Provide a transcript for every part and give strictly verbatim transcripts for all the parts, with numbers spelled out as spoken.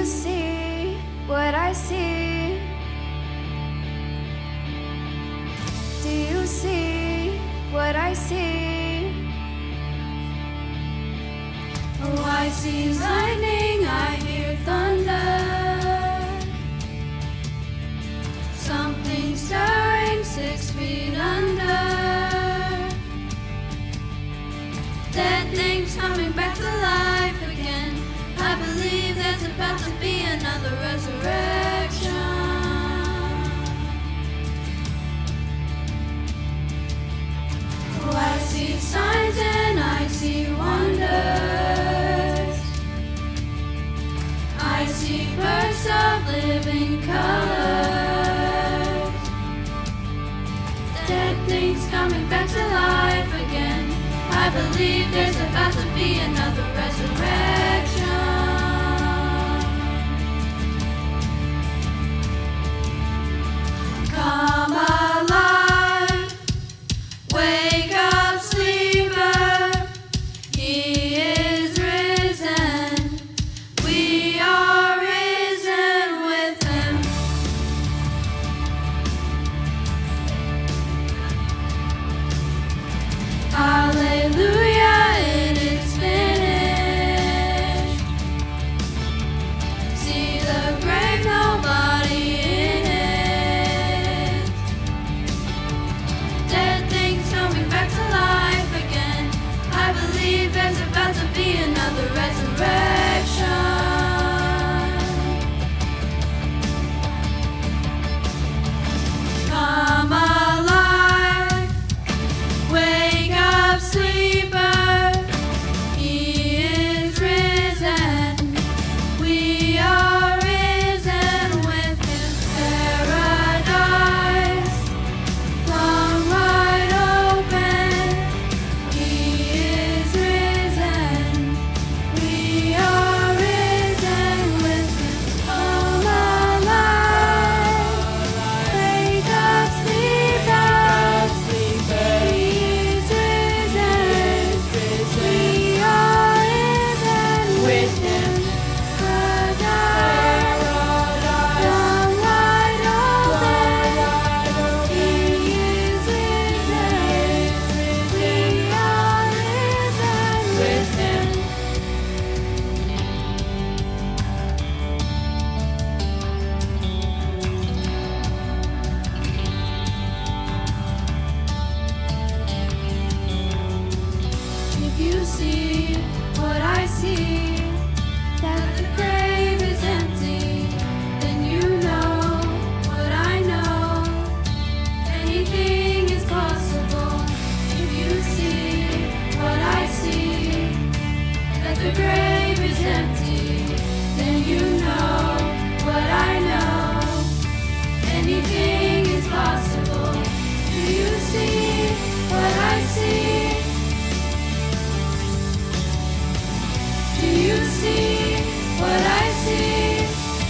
you see what I see? Do you see what I see? Oh, I see lightning, I hear thunder. Something stirring six feet under. Dead things coming back to life again. I believe there's about to be another resurrection. Oh, I see signs and I see wonders. I see bursts of living colors. Dead things coming back to life again. I believe there's about to be another resurrection. Come alive, wake up, sleeper. He is risen. We are risen with him. Hallelujah, it is finished. See the grave, nobody in it. Dead things coming back to life again. I believe there's about to be another resurrection. Come alive, wake up, sleeper. He is risen. We are risen with him. Paradise flung wide open. He is risen. We are risen with him. Come alive, wake up, sleeper. He is risen. We are risen with him. Paradise flung wide open. He is risen. We are risen with him. If you see what I see, that the grave is empty, then you know what I know. Anything is possible. If you see what I see, that the grave is empty, then you know what I know. Anything is possible. Do you see what I see? Do you see what I see?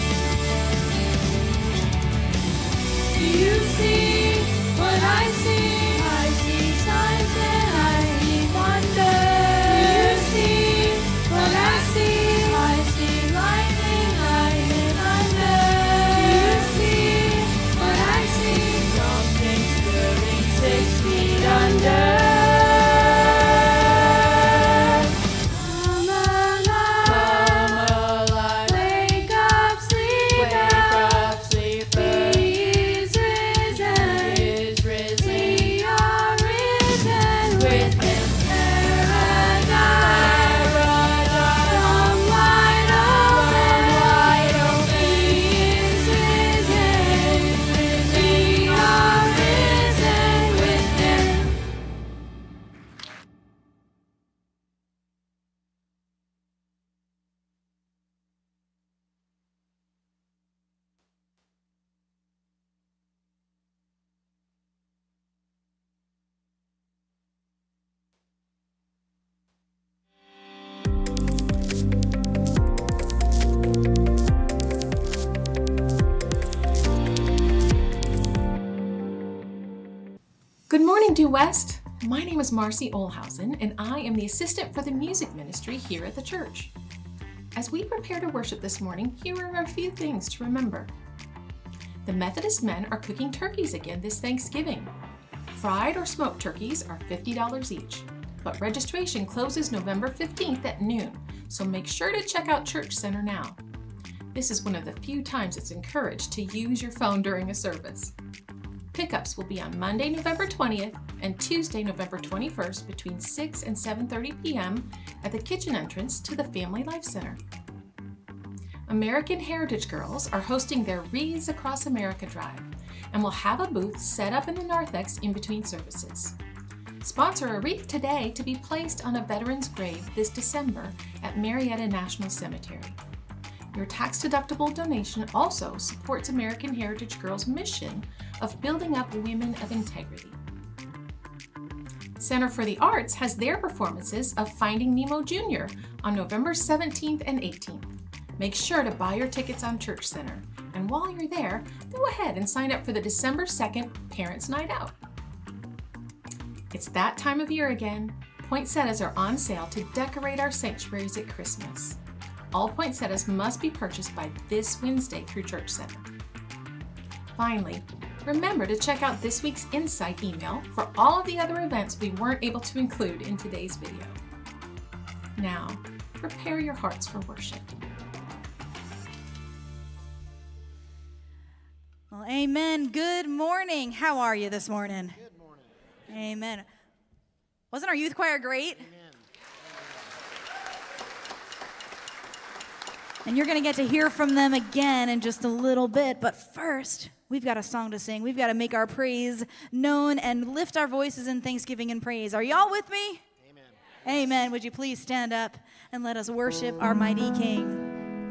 Do you see what I see? I see signs and I see wonder. Do you see what I see? I see lightning, I hear thunder. Do you see what I see? Something stirring six feet under. Come alive, wake up, sleeper. He is risen. We are risen with him. Paradise flung wide open. He is risen. We are risen with him. Good morning, Due West. My name is Marcy Olhausen, and I am the assistant for the music ministry here at the church. As we prepare to worship this morning, here are a few things to remember. The Methodist men are cooking turkeys again this Thanksgiving. Fried or smoked turkeys are fifty dollars each, but registration closes November fifteenth at noon, so make sure to check out Church Center now. This is one of the few times it's encouraged to use your phone during a service. Pickups will be on Monday, November twentieth and Tuesday, November twenty-first between six and seven thirty p m at the kitchen entrance to the Family Life Center. American Heritage Girls are hosting their Wreaths Across America Drive and will have a booth set up in the narthex in between services. Sponsor a wreath today to be placed on a veteran's grave this December at Marietta National Cemetery. Your tax-deductible donation also supports American Heritage Girls' mission of building up women of integrity. Center for the Arts has their performances of Finding Nemo Junior on November seventeenth and eighteenth. Make sure to buy your tickets on Church Center, and while you're there, go ahead and sign up for the December second Parents' Night Out. It's that time of year again. Poinsettias are on sale to decorate our sanctuaries at Christmas. All poinsettias must be purchased by this Wednesday through Church Center. Finally, remember to check out this week's Insight email for all of the other events we weren't able to include in today's video. Now, prepare your hearts for worship. Well, amen. Good morning. How are you this morning? Good morning. Amen. Wasn't our youth choir great? Amen. And you're going to get to hear from them again in just a little bit. But first, we've got a song to sing. We've got to make our praise known and lift our voices in thanksgiving and praise. Are y'all with me? Amen. Amen. Would you please stand up and let us worship our mighty King?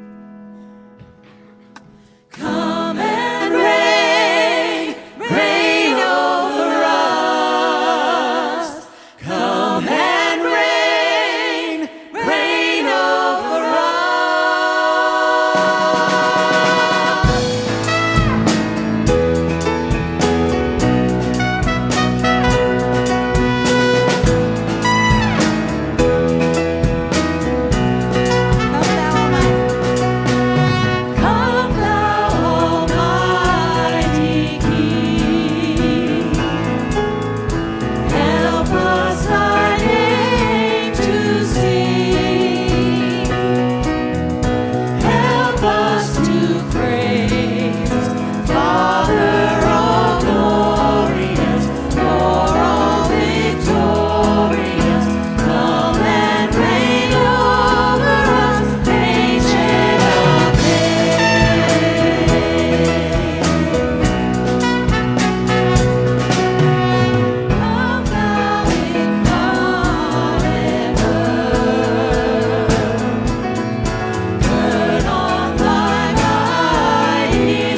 Come and reign, reign over us. Come and reign, reign over us. Come thou Almighty King, help us thy name to sing, help us to praise, Father all glorious, Lord all victorious, come and reign over us, ancient of days. Come thou incarnate Word, turn on thy mighty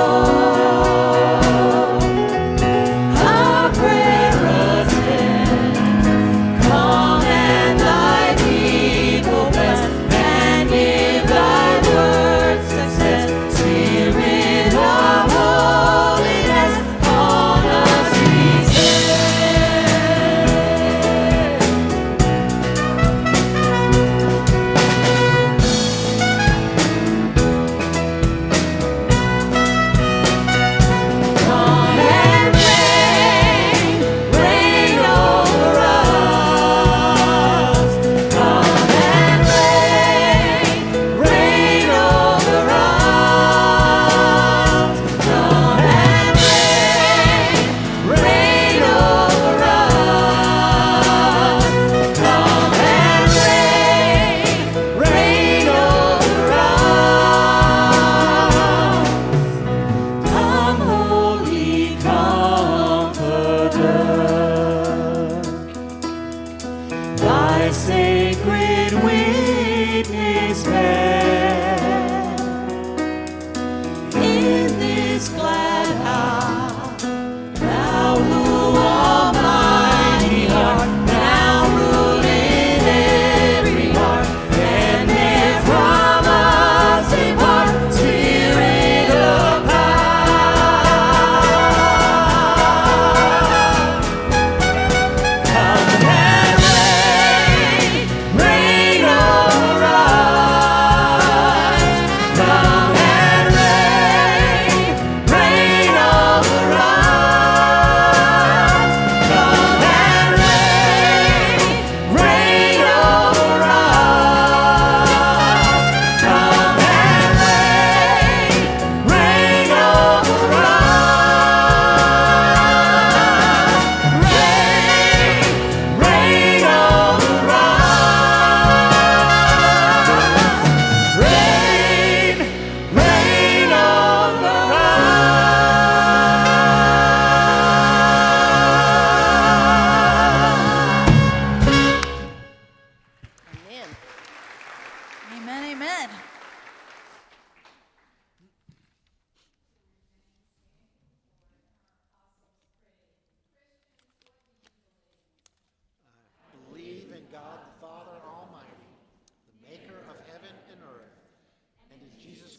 soul, our prayer attend, come and thy people bless, and give thy word success, Spirit of holiness, on us Come and reign, reign over us. Come and reign, reign over us. Come and reign, reign over us. Come and reign, reign over us. Come, Holy Comforter, thy sacred witness bear in this glad hour. Thou who almighty art, now rule in every heart, and ne'er from us depart, Spirit of power. Come and reign, reign over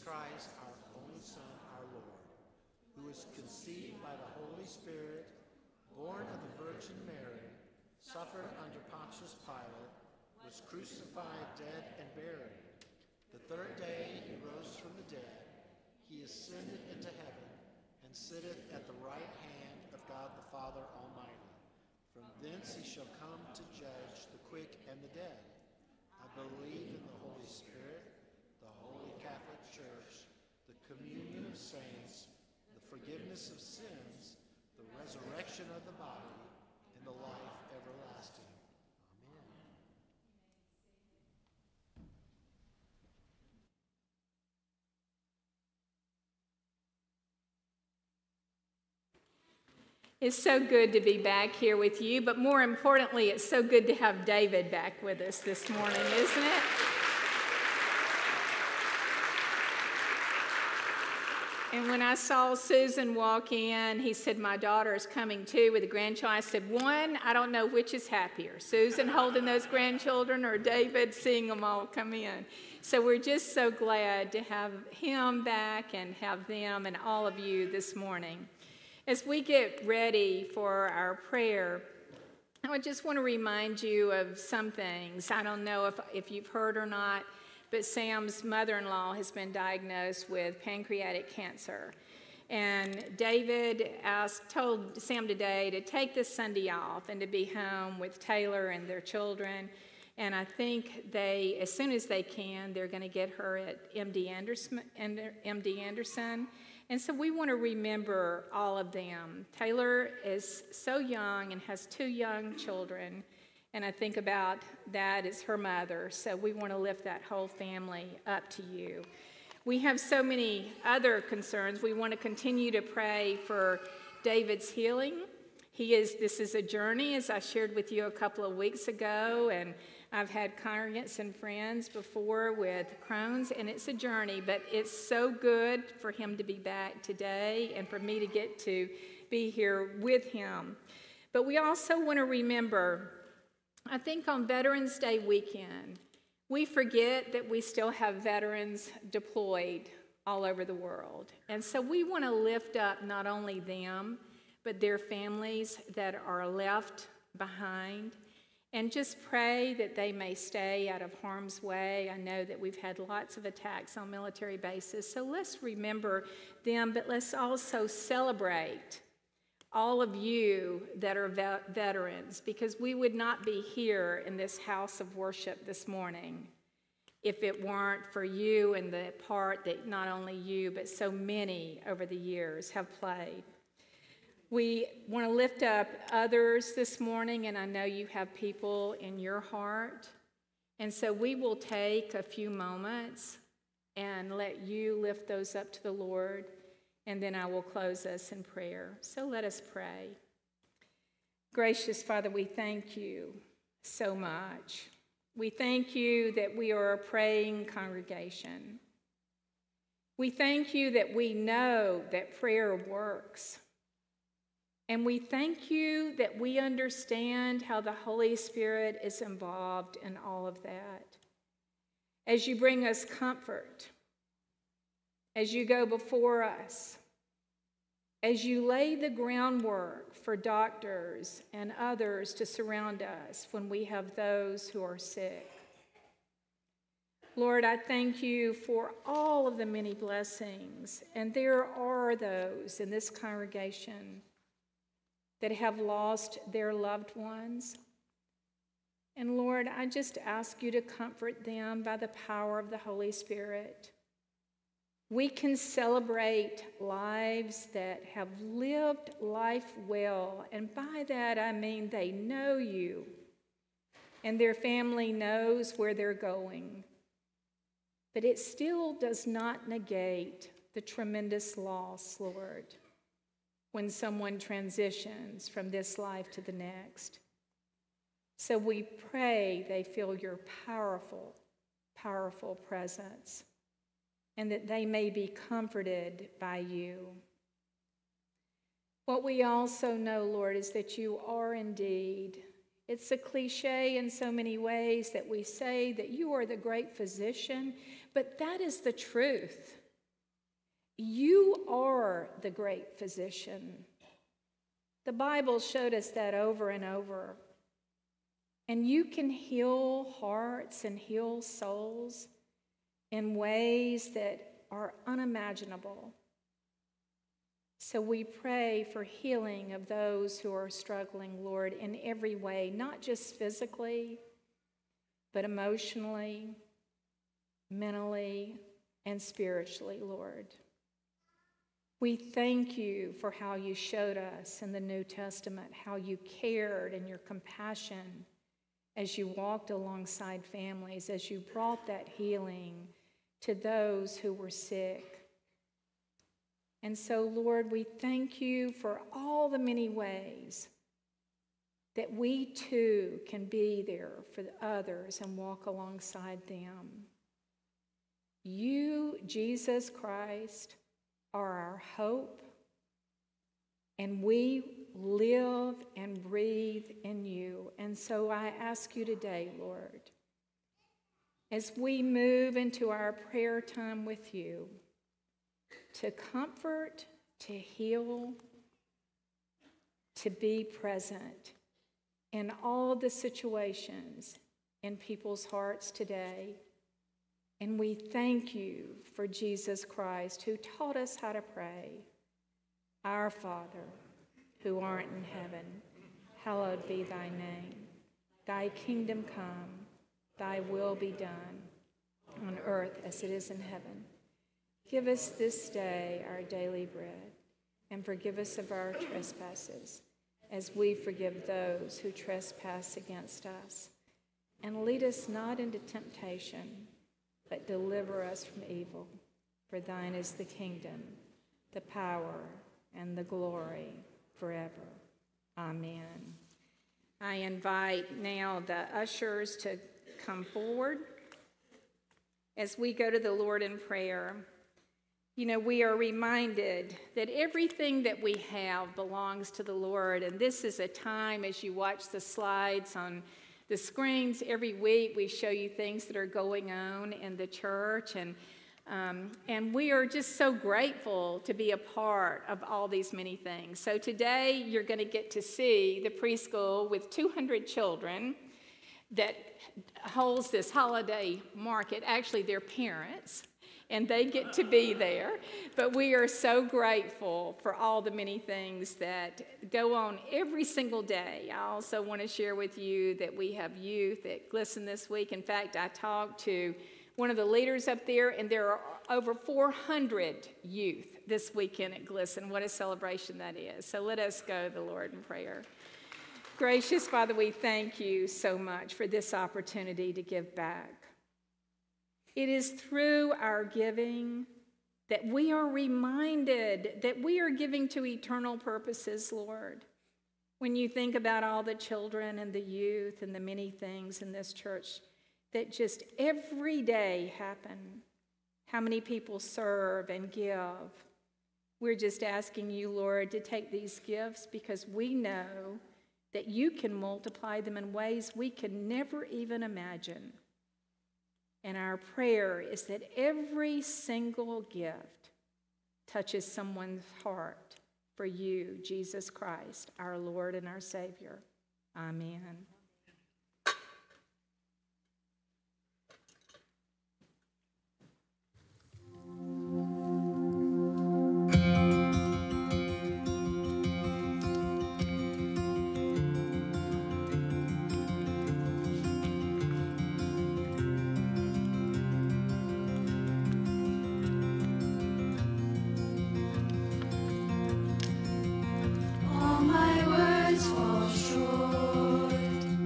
Christ, our only Son, our Lord, who was conceived by the Holy Spirit, born of the Virgin Mary, suffered under Pontius Pilate, was crucified, dead, and buried. The third day he rose from the dead. He ascended into heaven and sitteth at the right hand of God the Father Almighty. From thence he shall come to judge the quick and the dead. I believe in the Holy Spirit, the Holy Catholic Church, the communion of saints, the forgiveness of sins, the resurrection of the body, and the life everlasting. Amen. It's so good to be back here with you, but more importantly, it's so good to have David back with us this morning, isn't it? And when I saw Susan walk in, he said, my daughter is coming too with a grandchild. I said, one, I don't know which is happier, Susan holding those grandchildren or David seeing them all come in. So we're just so glad to have him back and have them and all of you this morning. As we get ready for our prayer, I just want to remind you of some things. I don't know if, if you've heard or not, but Sam's mother-in-law has been diagnosed with pancreatic cancer. And David asked, told Sam today to take this Sunday off and to be home with Taylor and their children. And I think they, as soon as they can, they're going to get her at M D Anderson. M D Anderson. And so we want to remember all of them. Taylor is so young and has two young children. And I think about that as her mother. So we want to lift that whole family up to you. We have so many other concerns. We want to continue to pray for David's healing. He is, this is a journey, as I shared with you a couple of weeks ago, and I've had congregants and friends before with Crohn's, and it's a journey, but it's so good for him to be back today and for me to get to be here with him. But we also want to remember, I think on Veterans Day weekend, we forget that we still have veterans deployed all over the world. And so we want to lift up not only them, but their families that are left behind, and just pray that they may stay out of harm's way. I know that we've had lots of attacks on military bases, so let's remember them, but let's also celebrate all of you that are vet- veterans, because we would not be here in this house of worship this morning if it weren't for you and the part that not only you, but so many over the years have played. We want to lift up others this morning, and I know you have people in your heart. And so we will take a few moments and let you lift those up to the Lord, and then I will close us in prayer. So let us pray. Gracious Father, we thank you so much. We thank you that we are a praying congregation. We thank you that we know that prayer works. And we thank you that we understand how the Holy Spirit is involved in all of that. As you bring us comfort, as you go before us, as you lay the groundwork for doctors and others to surround us when we have those who are sick. Lord, I thank you for all of the many blessings, and there are those in this congregation that have lost their loved ones. And Lord, I just ask you to comfort them by the power of the Holy Spirit. We can celebrate lives that have lived life well, and by that I mean they know you, and their family knows where they're going. But it still does not negate the tremendous loss, Lord, when someone transitions from this life to the next. So we pray they feel your powerful, powerful presence, and that they may be comforted by you. What we also know, Lord, is that you are indeed, it's a cliche in so many ways that we say that you are the great physician, but that is the truth. You are the great physician. The Bible showed us that over and over. And you can heal hearts and heal souls in ways that are unimaginable. So we pray for healing of those who are struggling, Lord, in every way, not just physically, but emotionally, mentally, and spiritually, Lord. We thank you for how you showed us in the New Testament, how you cared and your compassion as you walked alongside families, as you brought that healing to those who were sick. And so, Lord, we thank you for all the many ways that we too can be there for others and walk alongside them. You, Jesus Christ, are our hope, and we live and breathe in you. And so I ask you today, Lord, as we move into our prayer time with you, to comfort, to heal, to be present in all the situations in people's hearts today. And we thank you for Jesus Christ, who taught us how to pray. Our Father, who art in heaven, hallowed be thy name. Thy kingdom come, thy will be done, on earth as it is in heaven. Give us this day our daily bread, and forgive us of our trespasses, as we forgive those who trespass against us. And lead us not into temptation, but deliver us from evil. For thine is the kingdom, the power, and the glory forever. Amen. I invite now the ushers to come forward as we go to the Lord in prayer. You know, we are reminded that everything that we have belongs to the Lord, and this is a time, as you watch the slides on the screens, every week we show you things that are going on in the church, and um, and we are just so grateful to be a part of all these many things. So today you're going to get to see the preschool with two hundred children that holds this holiday market. Actually, their parents, and they get to be there. But we are so grateful for all the many things that go on every single day. I also want to share with you that we have youth at Glisten this week. In fact, I talked to one of the leaders up there, and there are over four hundred youth this weekend at Glisten. What a celebration that is. So let us go to the Lord in prayer. Gracious Father, we thank you so much for this opportunity to give back. It is through our giving that we are reminded that we are giving to eternal purposes, Lord. When you think about all the children and the youth and the many things in this church that just every day happen, how many people serve and give. We're just asking you, Lord, to take these gifts because we know that you can multiply them in ways we can never even imagine. And our prayer is that every single gift touches someone's heart for you, Jesus Christ, our Lord and our Savior. Amen. All my words fall short.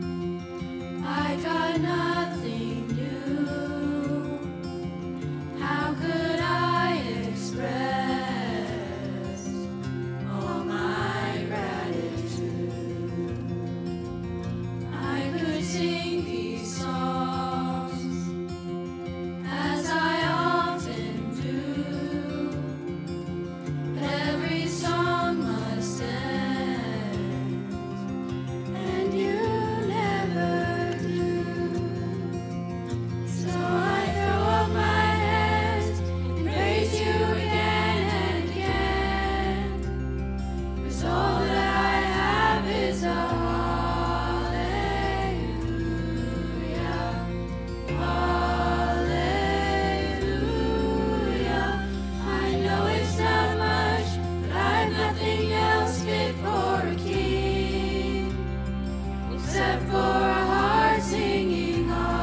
except for a heart singing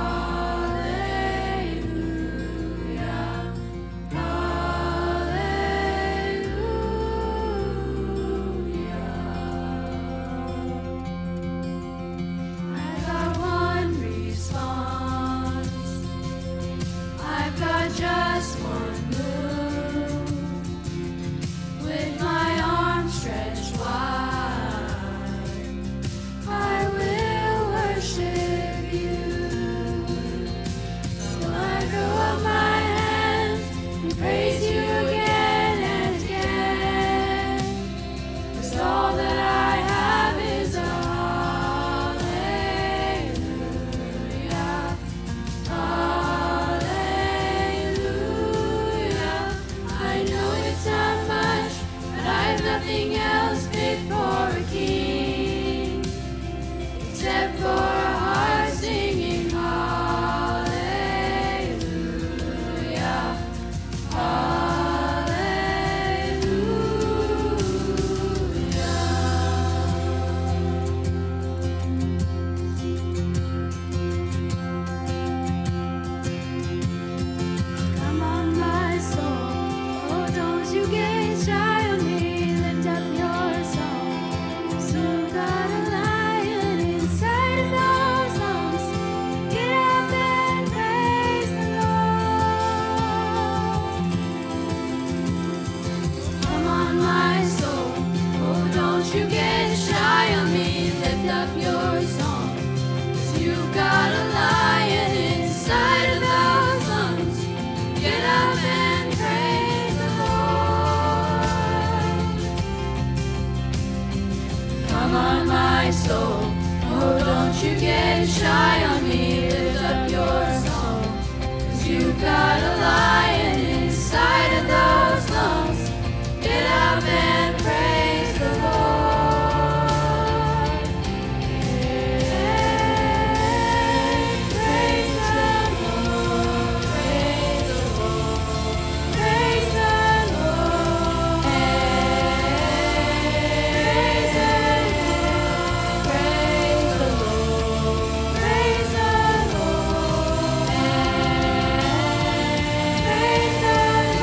hallelujah, hallelujah. I've got one response, I've got just one move, with my arms stretched wide, I will worship you. So I throw up my hands and praise you again and again, 'cause all that I have is a hallelujah, hallelujah. I know it's not much, but I've nothing else fit for a king, except for a heart singing hallelujah, hallelujah. Come on, my soul, oh, don't you get shy on me, lift up your song. 'Cause you've got a lion inside of those lungs. Get up and praise the Lord. Come on, my soul, oh, don't you get shy on me, lift up your song. 'Cause you've got a lion inside of those lungs. Get up and praise the Lord. Come on, my soul, oh, don't you get shy on me, lift up your song. 'Cause you've got a lion inside of those lungs. Get up and praise the Lord. Praise the Lord, praise the Lord, praise the Lord, praise the Lord, praise the Lord, praise the Lord, praise the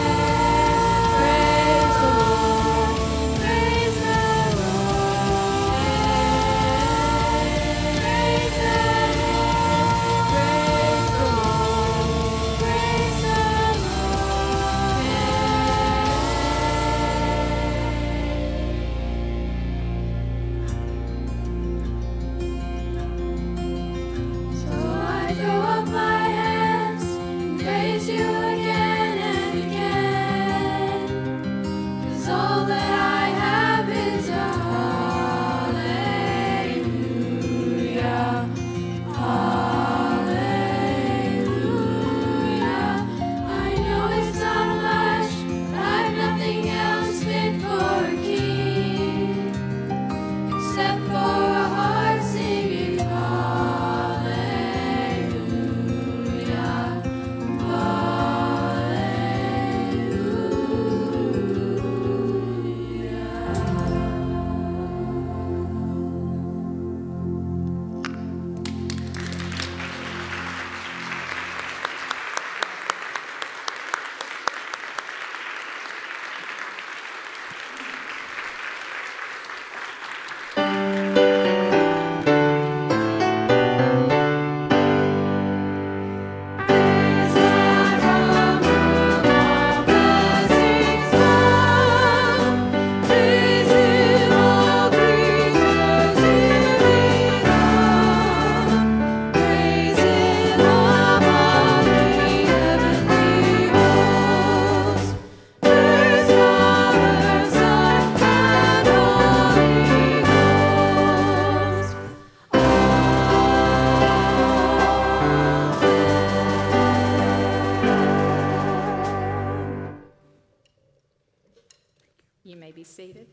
be seated.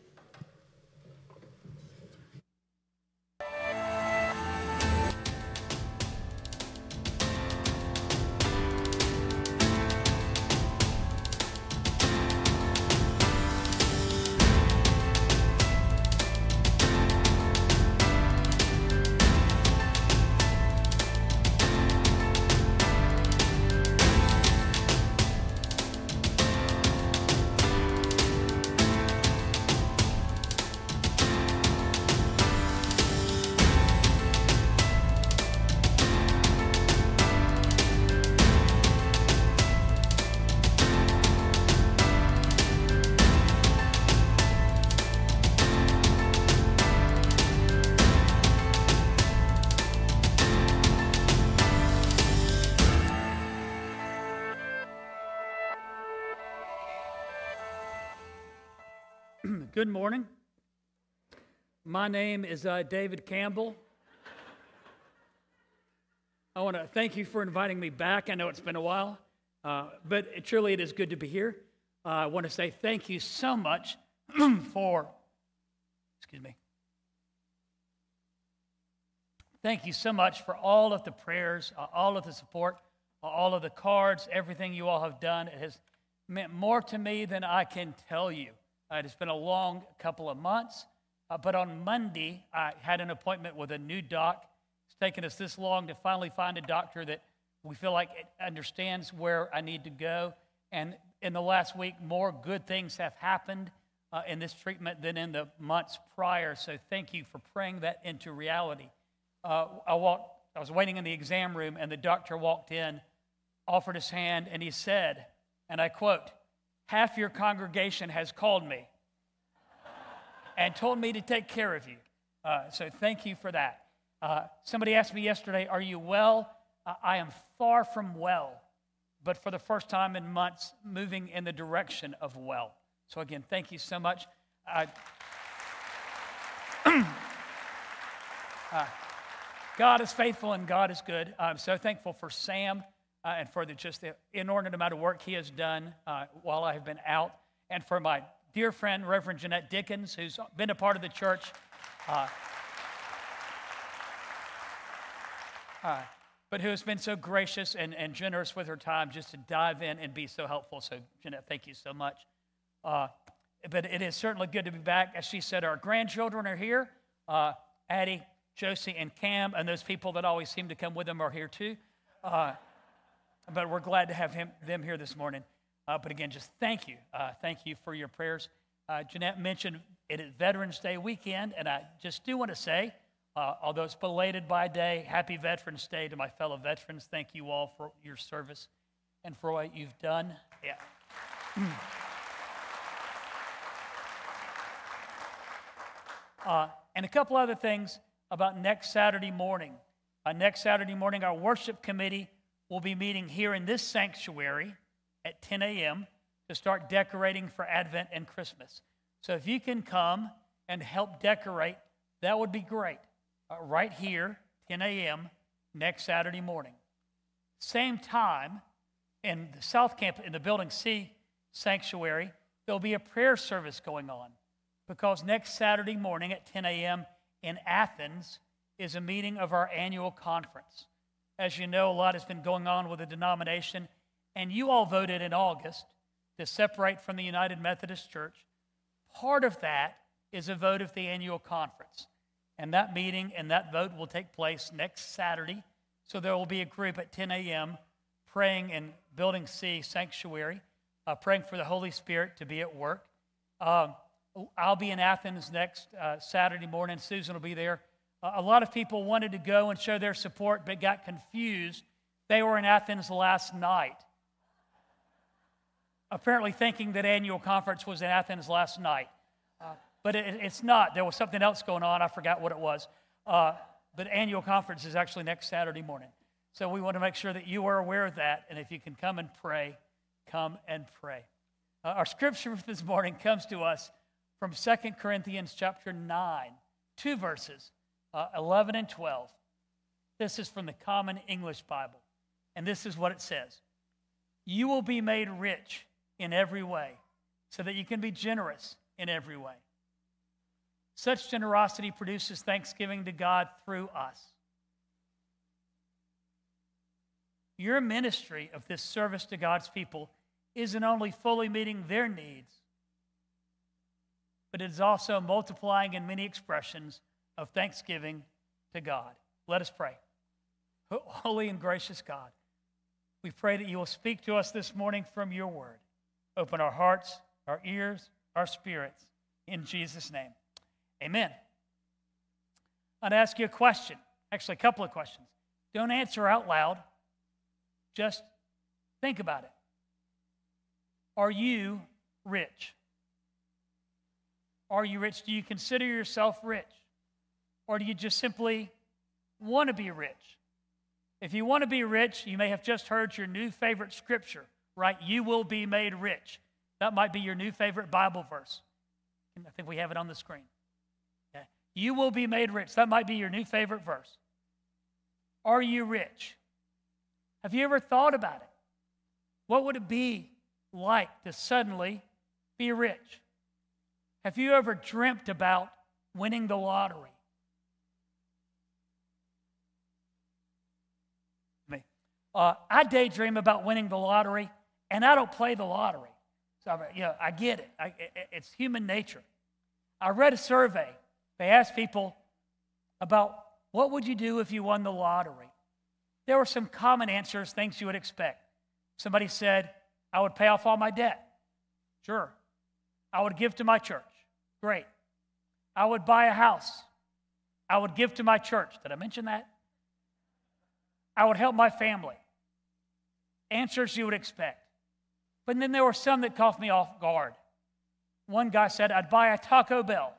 Good morning. My name is uh, David Campbell. I want to thank you for inviting me back. I know it's been a while, uh, but it, truly it is good to be here. Uh, I want to say thank you so much for, excuse me, thank you so much for all of the prayers, uh, all of the support, uh, all of the cards, everything you all have done. It has meant more to me than I can tell you. Uh, it's been a long couple of months, uh, but on Monday, I had an appointment with a new doc. It's taken us this long to finally find a doctor that we feel like it understands where I need to go. And in the last week, more good things have happened uh, in this treatment than in the months prior. So thank you for praying that into reality. Uh, I walked, I was waiting in the exam room, and the doctor walked in, offered his hand, and he said, and I quote, "Half your congregation has called me and told me to take care of you." Uh, so thank you for that. Uh, somebody asked me yesterday, "Are you well?" Uh, I am far from well, but for the first time in months, moving in the direction of well. So again, thank you so much. Uh, uh, God is faithful and God is good. I'm so thankful for Sam uh, and for the, just the inordinate amount of work he has done uh, while I have been out, and for my dear friend, Reverend Jeanette Dickens, who's been a part of the church. Uh, uh, but who has been so gracious and, and generous with her time just to dive in and be so helpful. So, Jeanette, thank you so much. Uh, but it is certainly good to be back. As she said, our grandchildren are here. Uh, Addie, Josie, and Cam, and those people that always seem to come with them are here too. Uh, but we're glad to have him, them here this morning. Uh, but again, just thank you. Uh, thank you for your prayers. Uh, Jeanette mentioned it is Veterans Day weekend, and I just do want to say, uh, although it's belated by day, happy Veterans Day to my fellow veterans. Thank you all for your service and for what you've done. Yeah. uh, and a couple other things about next Saturday morning. Uh, next Saturday morning, our worship committee will be meeting here in this sanctuary at ten a.m. to start decorating for Advent and Christmas. So if you can come and help decorate, that would be great. Uh, right here, ten a.m., next Saturday morning. Same time, in the South Campus, in the Building C sanctuary, there'll be a prayer service going on, because next Saturday morning at ten a.m. in Athens is a meeting of our annual conference. As you know, a lot has been going on with the denomination, and you all voted in August to separate from the United Methodist Church. Part of that is a vote of the annual conference. And that meeting and that vote will take place next Saturday. So there will be a group at ten a.m. praying in Building C sanctuary, uh, praying for the Holy Spirit to be at work. Um, I'll be in Athens next uh, Saturday morning. Susan will be there. Uh, a lot of people wanted to go and show their support, but got confused. They were in Athens last night, apparently thinking that annual conference was in Athens last night. Uh, but it, it's not. There was something else going on. I forgot what it was. Uh, but annual conference is actually next Saturday morning. So we want to make sure that you are aware of that. And if you can come and pray, come and pray. Uh, our scripture for this morning comes to us from Second Corinthians chapter nine, two verses, uh, eleven and twelve. This is from the Common English Bible. And this is what it says. You will be made rich in every way, so that you can be generous in every way. Such generosity produces thanksgiving to God through us. Your ministry of this service to God's people isn't only fully meeting their needs, but it is also multiplying in many expressions of thanksgiving to God. Let us pray. Holy and gracious God, we pray that you will speak to us this morning from your word. Open our hearts, our ears, our spirits, in Jesus' name. Amen. I'd ask you a question, actually a couple of questions. Don't answer out loud. Just think about it. Are you rich? Are you rich? Do you consider yourself rich? Or do you just simply want to be rich? If you want to be rich, you may have just heard your new favorite scripture, right? You will be made rich. That might be your new favorite Bible verse. And I think we have it on the screen. Okay. You will be made rich. That might be your new favorite verse. Are you rich? Have you ever thought about it? What would it be like to suddenly be rich? Have you ever dreamt about winning the lottery? Me. Uh, I daydream about winning the lottery, and I don't play the lottery. So, you know, I get it. I, it. It's human nature. I read a survey. They asked people about what would you do if you won the lottery. There were some common answers, things you would expect. Somebody said, I would pay off all my debt. Sure. I would give to my church. Great. I would buy a house. I would give to my church. Did I mention that? I would help my family. Answers you would expect. But then there were some that caught me off guard. One guy said, I'd buy a Taco Bell.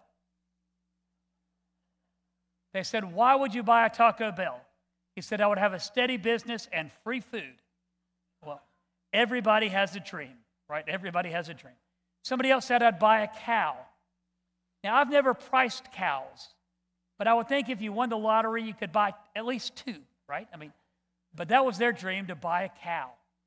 They said, why would you buy a Taco Bell? He said, I would have a steady business and free food. Well, everybody has a dream, right? Everybody has a dream. Somebody else said, I'd buy a cow. Now, I've never priced cows, but I would think if you won the lottery, you could buy at least two, right? I mean, but that was their dream, to buy a cow.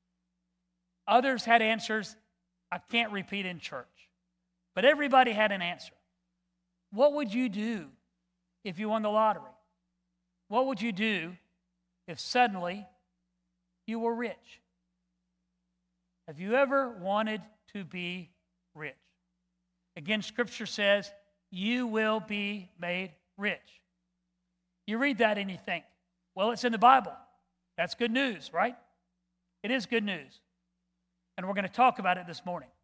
Others had answers I can't repeat in church, but everybody had an answer. What would you do if you won the lottery? What would you do if suddenly you were rich? Have you ever wanted to be rich? Again, Scripture says, you will be made rich. You read that and you think, well, it's in the Bible. That's good news, right? It is good news. And we're going to talk about it this morning.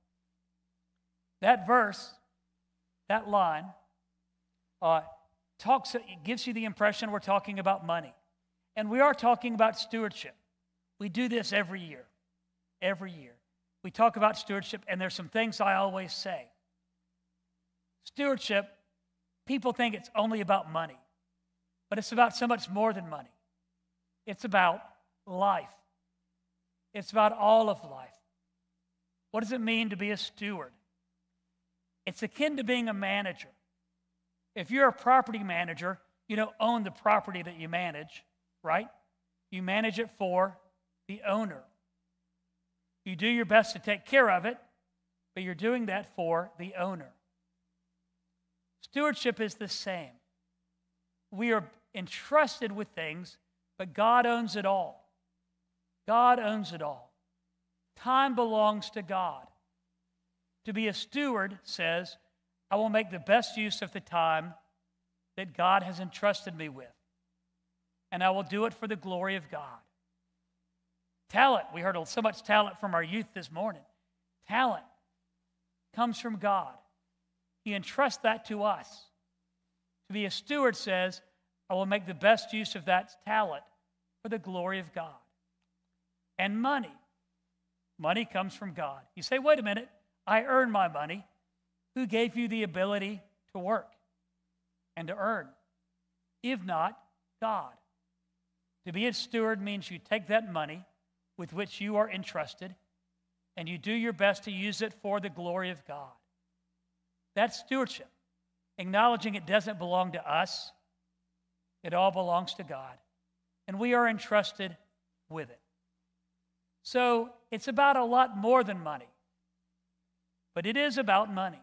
That verse, that line, uh, talks, it gives you the impression we're talking about money. And we are talking about stewardship. We do this every year. Every year. We talk about stewardship, and there's some things I always say. Stewardship, people think it's only about money, but it's about so much more than money. It's about life. It's about all of life. What does it mean to be a steward? It's akin to being a manager. If you're a property manager, you don't own the property that you manage, right? You manage it for the owner. You do your best to take care of it, but you're doing that for the owner. Stewardship is the same. We are entrusted with things, but God owns it all. God owns it all. Time belongs to God. To be a steward says, I will make the best use of the time that God has entrusted me with, and I will do it for the glory of God. Talent, we heard so much talent from our youth this morning. Talent comes from God. He entrusts that to us. To be a steward says, I will make the best use of that talent for the glory of God. And money. Money comes from God. You say, wait a minute, I earn my money. Who gave you the ability to work and to earn? If not, God. To be a steward means you take that money with which you are entrusted and you do your best to use it for the glory of God. That's stewardship. Acknowledging it doesn't belong to us. It all belongs to God. And we are entrusted with it. So it's about a lot more than money. But it is about money.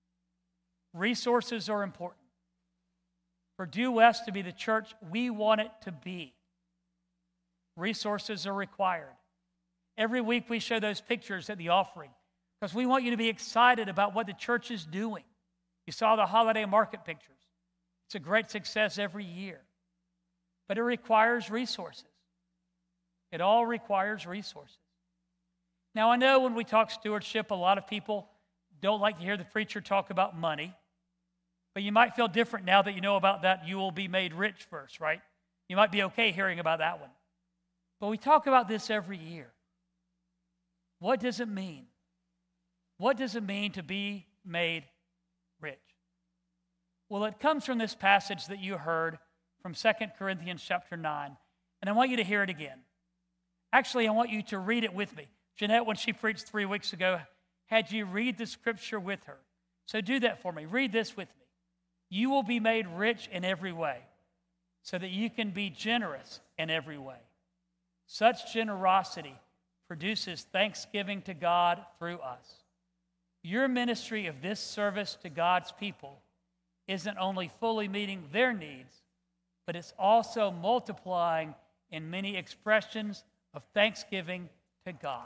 Resources are important. For Due West to be the church we want it to be, resources are required. Every week we show those pictures at the offering because we want you to be excited about what the church is doing. You saw the holiday market pictures. It's a great success every year. But it requires resources. It all requires resources. Now, I know when we talk stewardship, a lot of people don't like to hear the preacher talk about money. But you might feel different now that you know about that you will be made rich verse, right? You might be okay hearing about that one. But we talk about this every year. What does it mean? What does it mean to be made rich? Well, it comes from this passage that you heard from Second Corinthians chapter nine. And I want you to hear it again. Actually, I want you to read it with me. Jeanette, when she preached three weeks ago, had you read the scripture with her So do that for me. Read this with me. You will be made rich in every way, so that you can be generous in every way. Such generosity produces thanksgiving to God through us. Your ministry of this service to God's people isn't only fully meeting their needs, but it's also multiplying in many expressions of thanksgiving to God.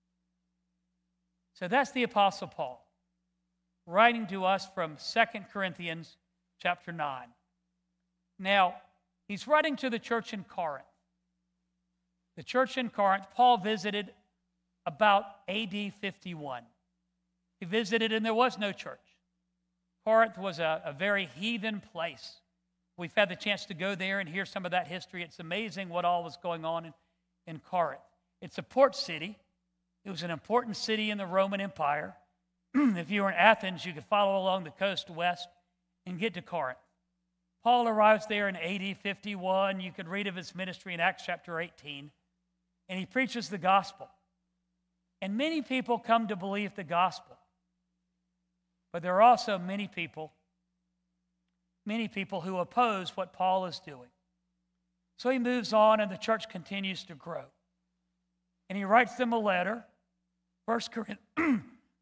So that's the Apostle Paul, writing to us from Second Corinthians chapter nine. Now, he's writing to the church in Corinth. The church in Corinth, Paul visited about A D fifty-one. He visited and there was no church. Corinth was a, a very heathen place. We've had the chance to go there and hear some of that history. It's amazing what all was going on in, in Corinth. It's a port city. It was an important city in the Roman Empire. If you were in Athens, you could follow along the coast west and get to Corinth. Paul arrives there in A D fifty-one. You could read of his ministry in Acts chapter eighteen. And he preaches the gospel. And many people come to believe the gospel. But there are also many people, many people who oppose what Paul is doing. So he moves on and the church continues to grow. And he writes them a letter, First Corinthians.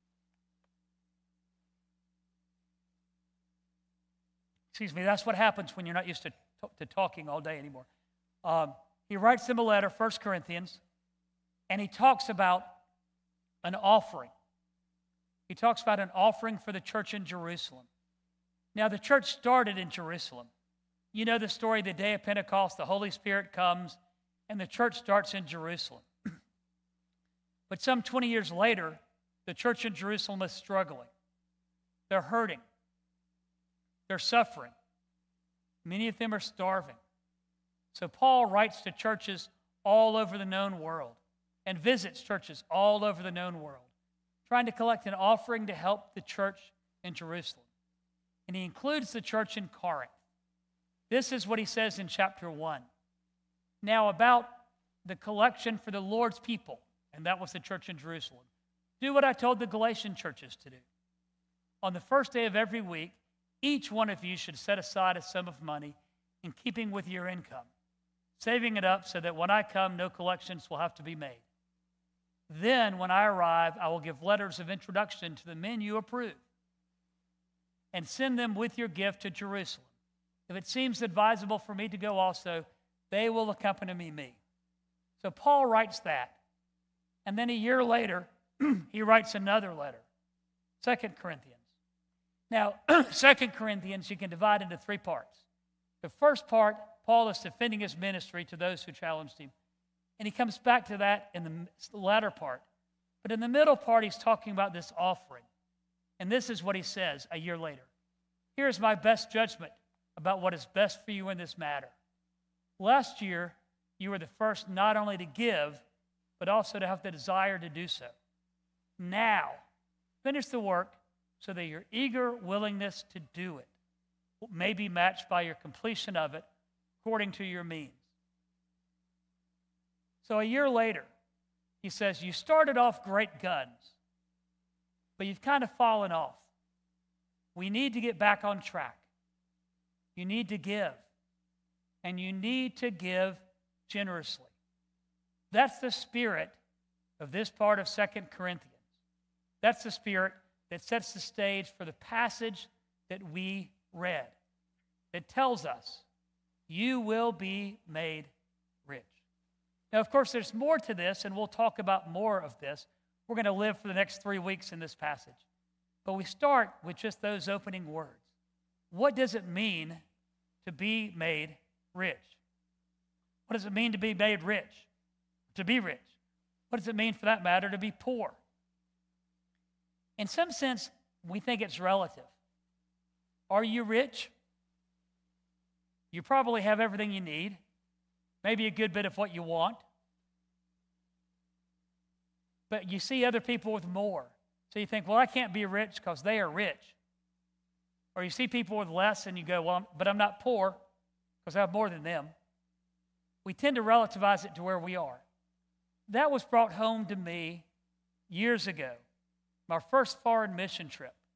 Excuse me, that's what happens when you're not used to, to talking all day anymore. Um, he writes them a letter, First Corinthians, and he talks about an offering. He talks about an offering for the church in Jerusalem. Now, the church started in Jerusalem. You know the story, the day of Pentecost, the Holy Spirit comes, and the church starts in Jerusalem. But some twenty years later, the church in Jerusalem is struggling. They're hurting. They're suffering. Many of them are starving. So Paul writes to churches all over the known world and visits churches all over the known world, trying to collect an offering to help the church in Jerusalem. And he includes the church in Corinth. This is what he says in chapter one. Now about the collection for the Lord's people, and that was the church in Jerusalem. Do what I told the Galatian churches to do. On the first day of every week, each one of you should set aside a sum of money in keeping with your income, saving it up so that when I come, no collections will have to be made. Then, when I arrive, I will give letters of introduction to the men you approve and send them with your gift to Jerusalem. If it seems advisable for me to go also, they will accompany me. So Paul writes that. And then a year later, he writes another letter, Second Corinthians. Now, Second Corinthians you can divide into three parts. The first part, Paul is defending his ministry to those who challenged him. And he comes back to that in the latter part. But in the middle part, he's talking about this offering. And this is what he says a year later. Here's my best judgment about what is best for you in this matter. Last year, you were the first not only to give, but also to have the desire to do so. Now, finish the work so that your eager willingness to do it may be matched by your completion of it according to your means. So a year later, he says, you started off great guns, but you've kind of fallen off. We need to get back on track. You need to give, and you need to give generously. That's the spirit of this part of Second Corinthians. That's the spirit that sets the stage for the passage that we read. It tells us, you will be made rich. Now, of course, there's more to this, and we'll talk about more of this. We're going to live for the next three weeks in this passage. But we start with just those opening words. What does it mean to be made rich? What does it mean to be made rich? To be rich. What does it mean, for that matter, to be poor? In some sense, we think it's relative. Are you rich? You probably have everything you need, maybe a good bit of what you want. But you see other people with more. So you think, well, I can't be rich because they are rich. Or you see people with less and you go, well, but I'm not poor because I have more than them. We tend to relativize it to where we are. That was brought home to me years ago, my first foreign mission trip.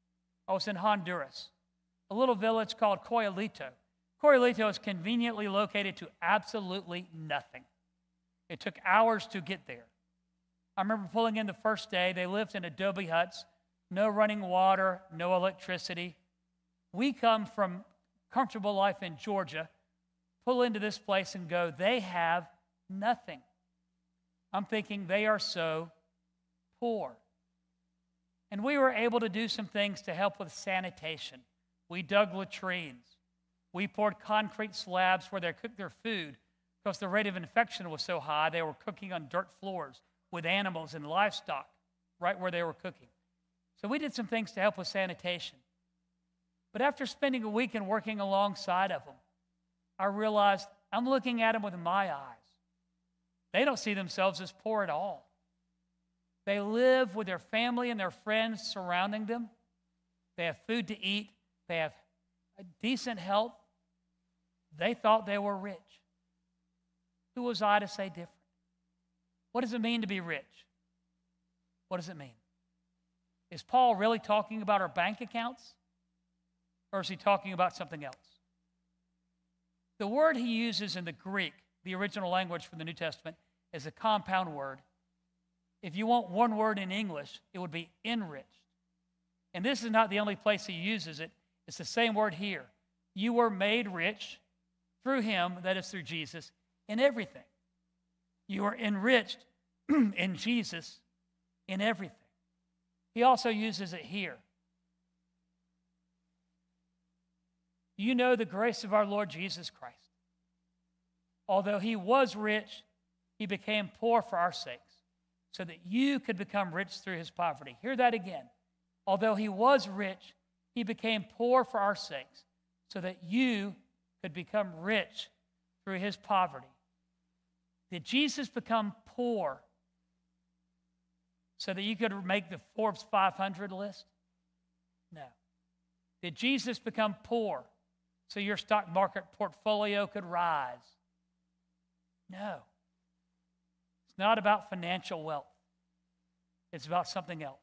I was in Honduras, a little village called Coyolito. Coyolito is conveniently located to absolutely nothing. It took hours to get there. I remember pulling in the first day. They lived in adobe huts, no running water, no electricity. We come from comfortable life in Georgia, pull into this place and go, they have nothing. I'm thinking they are so poor. And we were able to do some things to help with sanitation. We dug latrines. We poured concrete slabs where they cooked their food because the rate of infection was so high, they were cooking on dirt floors with animals and livestock right where they were cooking. So we did some things to help with sanitation. But after spending a week and working alongside of them, I realized I'm looking at them with my eyes. They don't see themselves as poor at all. They live with their family and their friends surrounding them. They have food to eat. They have a decent health. They thought they were rich. Who was I to say different? What does it mean to be rich? What does it mean? Is Paul really talking about our bank accounts? Or is he talking about something else? The word he uses in the Greek, the original language for the New Testament, is a compound word. If you want one word in English, it would be enriched. And this is not the only place he uses it. It's the same word here. You were made rich through him, that is through Jesus, in everything. You are enriched in Jesus in everything. He also uses it here. You know the grace of our Lord Jesus Christ. Although he was rich, he became poor for our sakes, so that you could become rich through his poverty. Hear that again. Although he was rich, he became poor for our sakes, so that you could become rich through his poverty. Did Jesus become poor so that you could make the Forbes five hundred list? No. Did Jesus become poor so your stock market portfolio could rise? No. It's not about financial wealth. It's about something else.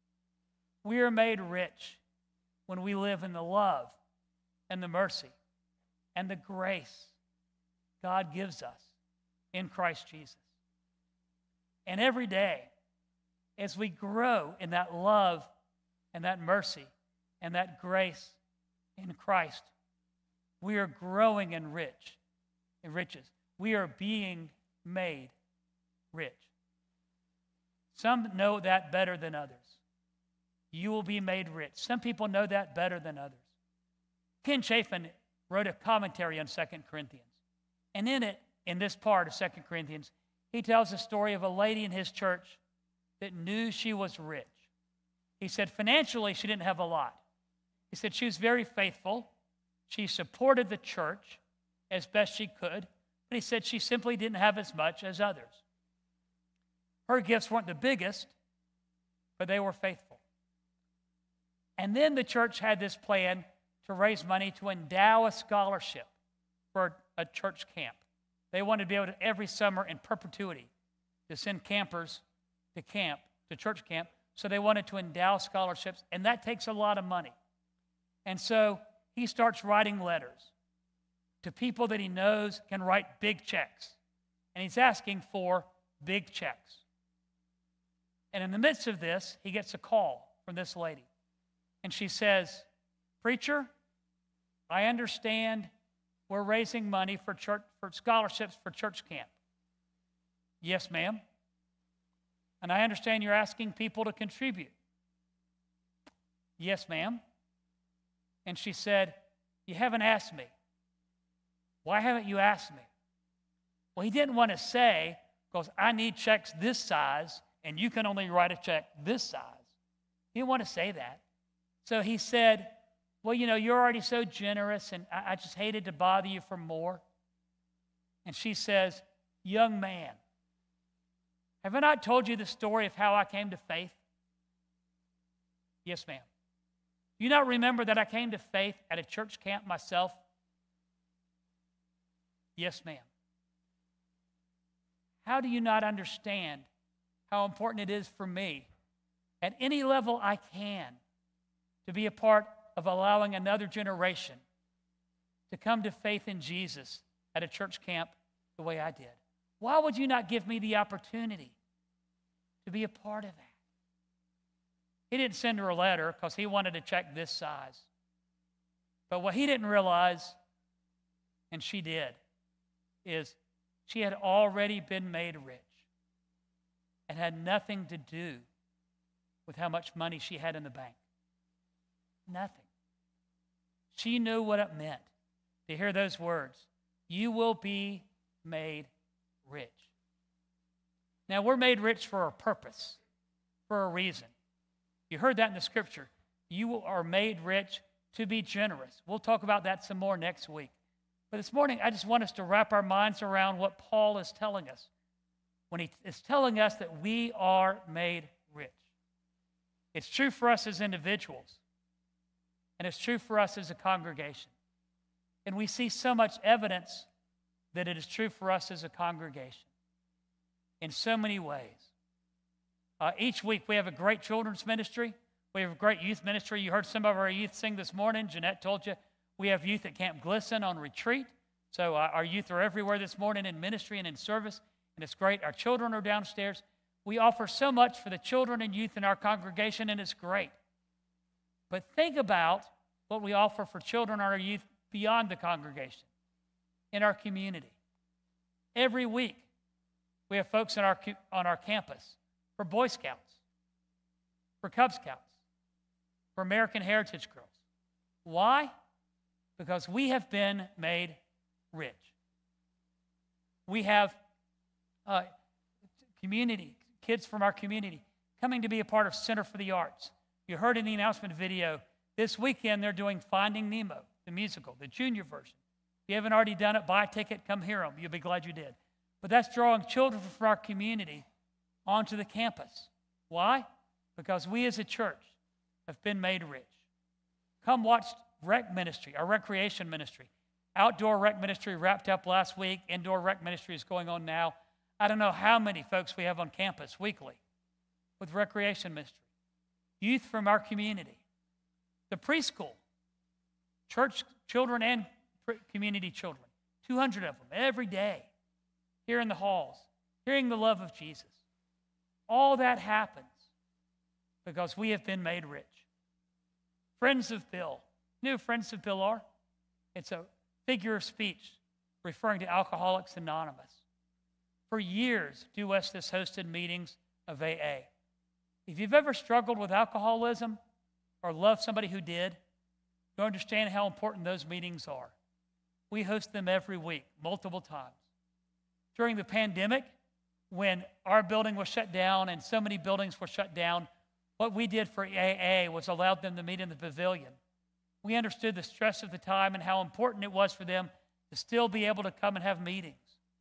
We are made rich when we live in the love and the mercy and the grace God gives us in Christ Jesus. And every day, as we grow in that love and that mercy and that grace in Christ, we are growing in rich, in riches. We are being made rich. Some know that better than others. You will be made rich. Some people know that better than others. Ken Chafin wrote a commentary on Second Corinthians. And in it, in this part of Second Corinthians, he tells the story of a lady in his church that knew she was rich. He said financially she didn't have a lot. He said she was very faithful. She supported the church as best she could. But he said she simply didn't have as much as others. Her gifts weren't the biggest, but they were faithful. And then the church had this plan to raise money to endow a scholarship for a church camp. They wanted to be able to, every summer in perpetuity, to send campers to camp, to church camp. So they wanted to endow scholarships, and that takes a lot of money. And so he starts writing letters to people that he knows can write big checks. And he's asking for big checks. And in the midst of this, he gets a call from this lady. And she says, "Preacher, I understand we're raising money for church for scholarships for church camp." "Yes, ma'am." "And I understand you're asking people to contribute." "Yes, ma'am." And she said, "You haven't asked me." "Why haven't you asked me?" Well, he didn't want to say, because I need checks this size, and you can only write a check this size. He didn't want to say that. So he said, "Well, you know, you're already so generous, and I, I just hated to bother you for more." And she says, "Young man, have I not told you the story of how I came to faith?" "Yes, ma'am." "Do you not remember that I came to faith at a church camp myself?" "Yes, ma'am." How do you not understand how important it is for me, at any level I can, to be a part of allowing another generation to come to faith in Jesus at a church camp the way I did? Why would you not give me the opportunity to be a part of that? He didn't send her a letter because he wanted to check this size. But what he didn't realize, and she did, is she had already been made rich and had nothing to do with how much money she had in the bank. Nothing. She knew what it meant to hear those words. You will be made rich. Now, we're made rich for a purpose, for a reason. You heard that in the scripture. You are made rich to be generous. We'll talk about that some more next week. But this morning, I just want us to wrap our minds around what Paul is telling us when he is telling us that we are made rich. It's true for us as individuals, and it's true for us as a congregation. And we see so much evidence that it is true for us as a congregation in so many ways. Uh, each week we have a great children's ministry. We have a great youth ministry. You heard some of our youth sing this morning. Jeanette told you we have youth at Camp Glisten on retreat. So uh, our youth are everywhere this morning in ministry and in service, and it's great. Our children are downstairs. We offer so much for the children and youth in our congregation, and it's great. But think about what we offer for children and our youth beyond the congregation, in our community. Every week, we have folks on our, on our campus for Boy Scouts, for Cub Scouts, for American Heritage Girls. Why? Because we have been made rich. We have uh, community, kids from our community coming to be a part of Center for the Arts. You heard in the announcement video, this weekend they're doing Finding Nemo, the musical, the junior version. If you haven't already done it, buy a ticket, come hear them. You'll be glad you did. But that's drawing children from our community onto the campus. Why? Because we as a church have been made rich. Come watch rec ministry, our recreation ministry. Outdoor rec ministry wrapped up last week. Indoor rec ministry is going on now. I don't know how many folks we have on campus weekly with recreation ministry. Youth from our community. The preschool, church children and community children, two hundred of them every day here in the halls, hearing the love of Jesus. All that happens because we have been made rich. Friends of Bill. You know who Friends of Bill are? It's a figure of speech referring to Alcoholics Anonymous. For years, Due West has hosted meetings of A A. If you've ever struggled with alcoholism or loved somebody who did, you understand how important those meetings are. We host them every week, multiple times. During the pandemic, when our building was shut down and so many buildings were shut down, what we did for A A was allowed them to meet in the pavilion. We understood the stress of the time and how important it was for them to still be able to come and have meetings.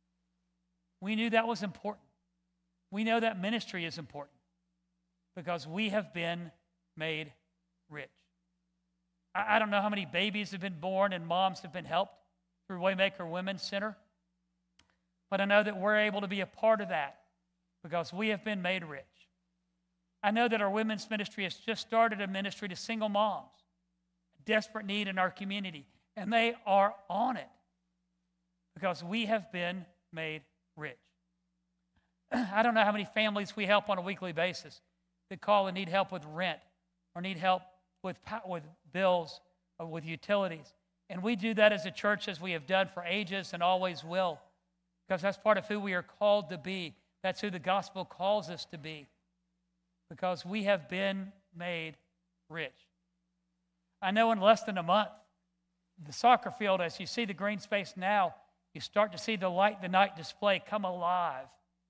We knew that was important. We know that ministry is important because we have been made rich. I, I don't know how many babies have been born and moms have been helped through Waymaker Women's Center, but I know that we're able to be a part of that because we have been made rich. I know that our women's ministry has just started a ministry to single moms, a desperate need in our community, and they are on it because we have been made rich. I don't know how many families we help on a weekly basis that call and need help with rent or need help with, with bills or with utilities. And we do that as a church as we have done for ages and always will, because that's part of who we are called to be. That's who the gospel calls us to be, because we have been made rich. I know in less than a month, the soccer field, as you see the green space now, you start to see the light the night display come alive.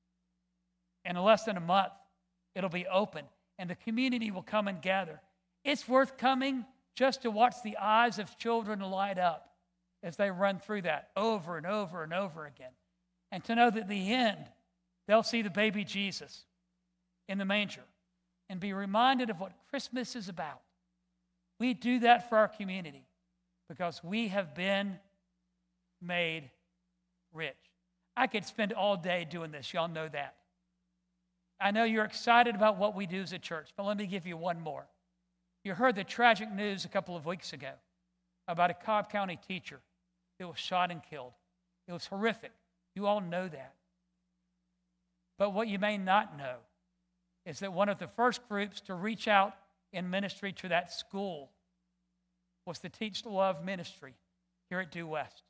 And in less than a month, it'll be open, and the community will come and gather. It's worth coming just to watch the eyes of children light up as they run through that over and over and over again. And to know that at the end, they'll see the baby Jesus in the manger and be reminded of what Christmas is about. We do that for our community because we have been made rich. I could spend all day doing this. Y'all know that. I know you're excited about what we do as a church, but let me give you one more. You heard the tragic news a couple of weeks ago about a Cobb County teacher that was shot and killed. It was horrific. You all know that. But what you may not know is that one of the first groups to reach out in ministry to that school was the Teach to Love ministry here at Due West.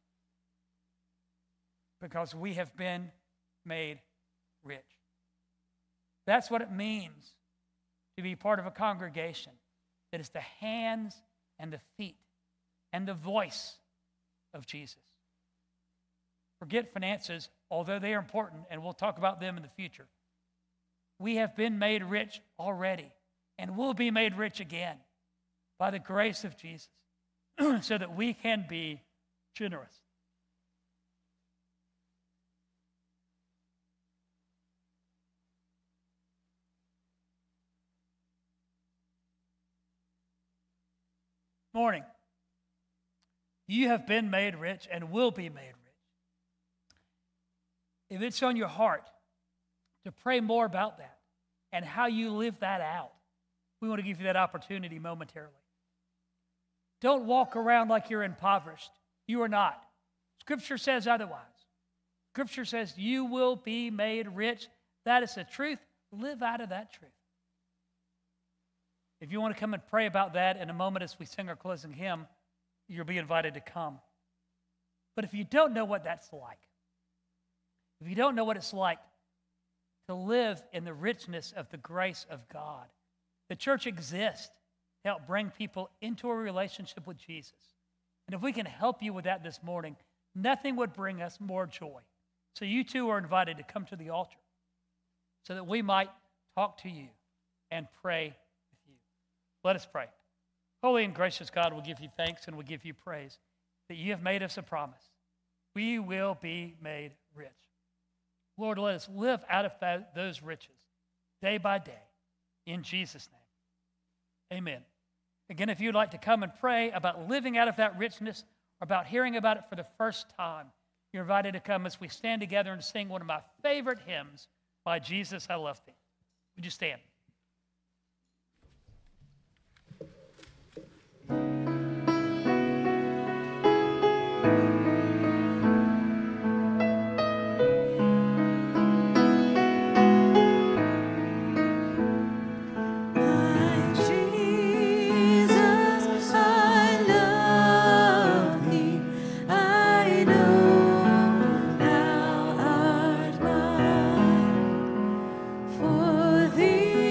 Because we have been made rich. That's what it means to be part of a congregation that is the hands and the feet and the voice of Jesus. Forget finances, although they are important, and we'll talk about them in the future. We have been made rich already and will be made rich again by the grace of Jesus so that we can be generous. Morning. You have been made rich and will be made rich. If it's on your heart to pray more about that and how you live that out, we want to give you that opportunity momentarily. Don't walk around like you're impoverished. You are not. Scripture says otherwise. Scripture says you will be made rich. That is the truth. Live out of that truth. If you want to come and pray about that in a moment as we sing our closing hymn, you'll be invited to come. But if you don't know what that's like, if you don't know what it's like to live in the richness of the grace of God, the church exists to help bring people into a relationship with Jesus. And if we can help you with that this morning, nothing would bring us more joy. So you too are invited to come to the altar so that we might talk to you and pray. Let us pray. Holy and gracious God, we'll give you thanks and we'll give you praise that you have made us a promise. We will be made rich. Lord, let us live out of that, those riches day by day in Jesus' name. Amen. Again, if you'd like to come and pray about living out of that richness or about hearing about it for the first time, you're invited to come as we stand together and sing one of my favorite hymns by Jesus, I Love Thee. Would you stand? For thee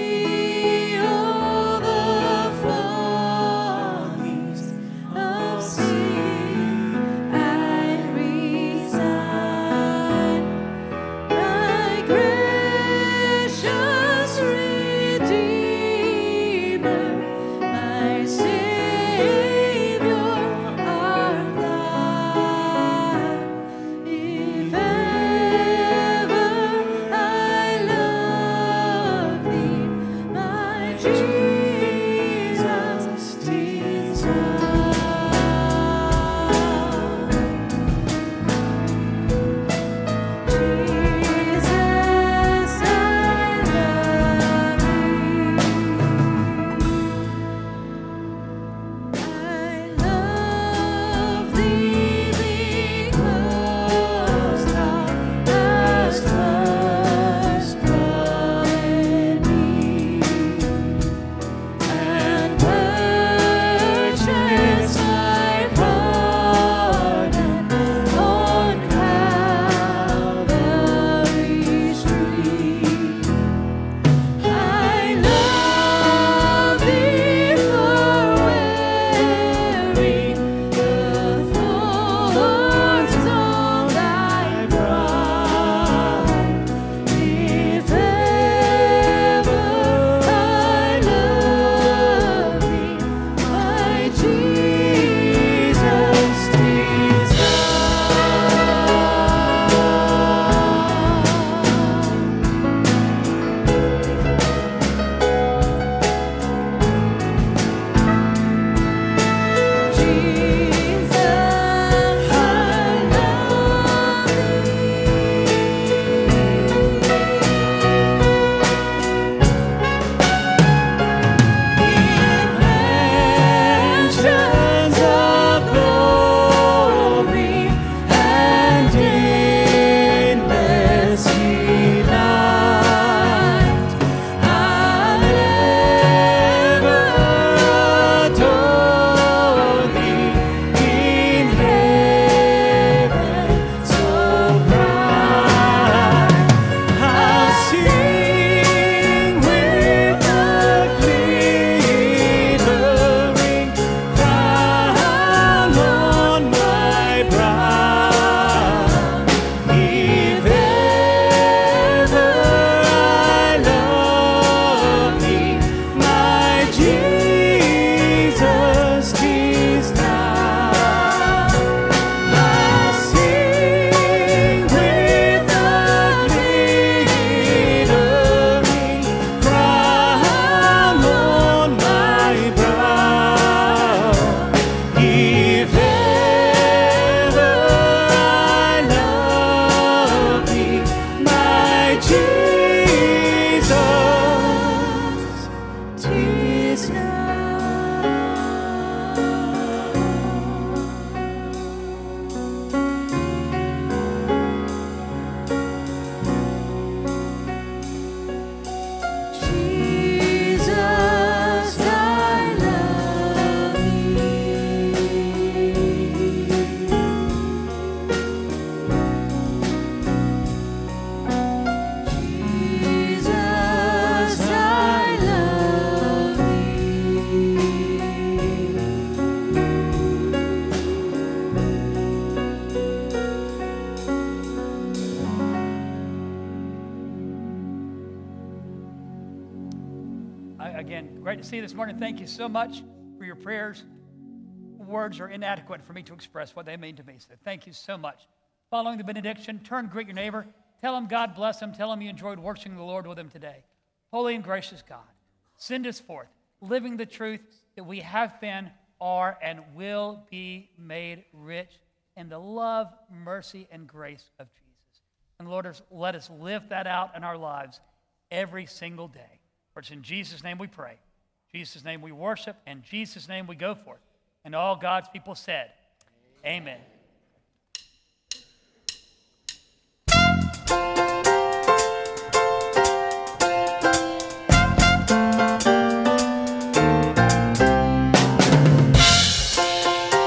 again, great to see you this morning. Thank you so much for your prayers. Words are inadequate for me to express what they mean to me. So thank you so much. Following the benediction, turn, greet your neighbor. Tell him God bless him. Tell him you enjoyed worshiping the Lord with him today. Holy and gracious God, send us forth, living the truth that we have been, are, and will be made rich in the love, mercy, and grace of Jesus. And Lord, let us live that out in our lives every single day. For it's in Jesus' name we pray. In Jesus' name we worship. In Jesus' name we go forth. And all God's people said, amen.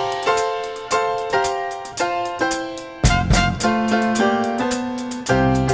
Amen.